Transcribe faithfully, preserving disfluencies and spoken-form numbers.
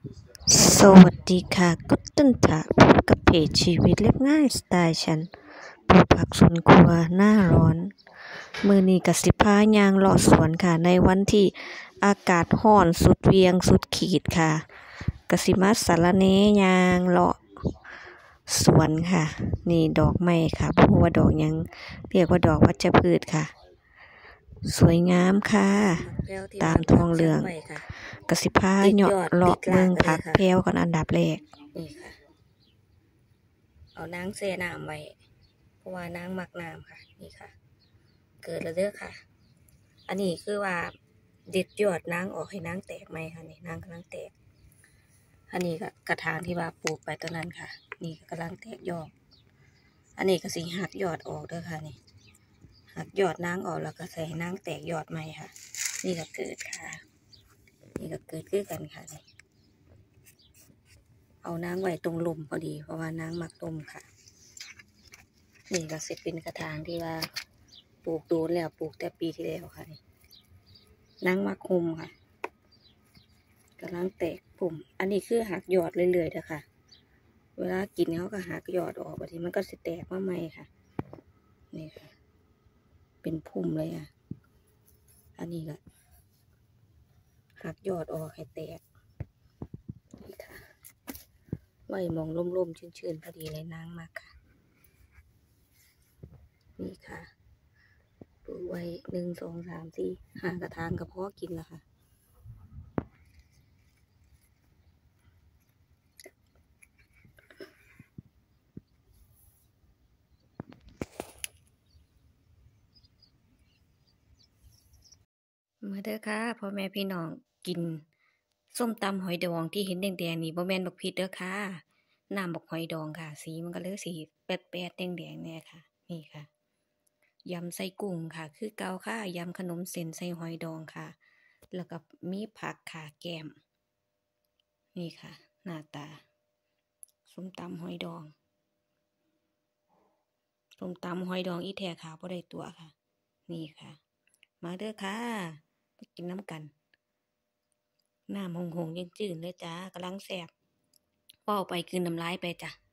สวัสดีค่ะกุตตันทะพบกับเพจชีวิตเรียบง่ายสไตล์ฉันปลูกผักสวนครัวหน้าร้อนมื้อนี้ก็สิพาย่างเลาะสวนค่ะในวันที่อากาศร้อนสุดเหวี่ยงสุดขีดค่ะก็สิมาสะระแหน่ย่างเลาะสวนค่ะนี่ดอกไม้ค่ะบ่รู้ว่าดอกหยังเรียกว่าดอกวัชพืชค่ะสวยงามค่ะตามท้องเรื่องก็สิพาเหาะเลาะเบิ่งผักแพรวก่อนอันดับแรกนี่ค่ะเอานางแช่น้ำไว้เพราะว่านางมักน้ำค่ะนี่ค่ะเกิดแล้วเด้อค่ะ อันนี้คือว่าเด็ดยอดนางออกให้นางแตกไหมค่ะนี่นางกำลังแตกอันนี้ก็กระถางที่ว่าปลูกไปตอนนั้นค่ะนี่กำลังแตกยอดอันนี้ก็สิหักยอดออกเด้อค่ะนี่หักยอดนางออกแล้วก็ใส่นางแตกยอดใหม่ค่ะนี่ก็เกิดค่ะนี่ก็เกิดขึ้นกันค่ะนี่เอานางไว้ตรงลมพอดีเพราะว่านางมักลมค่ะนี่ก็สิเป็นกระถางที่ว่าปลูกโดนแล้วปลูกแต่ปีที่แล้วค่ะนี่นางมักคุมค่ะกำลังแตกปุ่มอันนี้คือหักยอดเรื่อยๆนะคะเวลากินเขาก็หักยอดออกบางทีมันก็สิแตกมาใหม่ค่ะนี่ค่ะเป็นพุ่มเลยอ่ะอันนี้ก็หักยอดออกให้แตกนี่ค่ะไว้มองร่มๆชื้นๆพอดีเลยนางมากค่ะนี่ค่ะปลูกไว้หนึ่งสองสามสี่ห้ากระถางก็พอกินแล้วค่ะมาเด้อค่ะพ่อแม่พี่น้องกินส้มตำหอยดองที่เห็นแดงๆนี่บ่แม่นบักพริกเด้อค่ะน้ำบักหอยดองค่ะสีมันก็เลยสีแป๊ดๆแดงๆเนี่ยค่ะนี่ค่ะยำใส่กุ้งค่ะคือเก่าค่ะยำขนมเส้นใส่หอยดองค่ะแล้วก็มีผักค่ะแกมนี่ค่ะหน้าตาส้มตำหอยดองส้มตำหอยดองอีแท้ค่ะบ่ได้ตัวค่ะนี่ค่ะมาเด้อค่ะมากินน้ำกันน้ำหงๆยังจืดเลยจ้ากำลังแซ่บเว้าไปคืนน้ำลายไปจ้ะ